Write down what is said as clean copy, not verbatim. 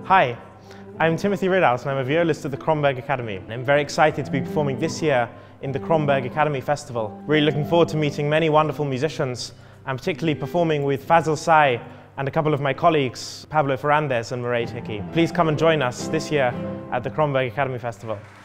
Hi, I'm Timothy Ridhouse and I'm a violist at the Kronberg Academy. I'm very excited to be performing this year in the Kronberg Academy Festival. Really looking forward to meeting many wonderful musicians and particularly performing with Fazil Say and a couple of my colleagues, Pablo Ferrandez and Mairead Hickey. Please come and join us this year at the Kronberg Academy Festival.